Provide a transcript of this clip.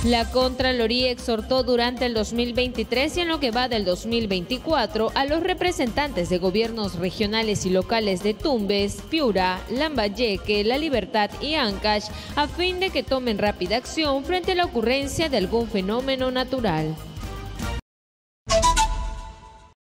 La Contraloría exhortó durante el 2023 y en lo que va del 2024 a los representantes de gobiernos regionales y locales de Tumbes, Piura, Lambayeque, La Libertad y Ancash a fin de que tomen rápida acción frente a la ocurrencia de algún fenómeno natural.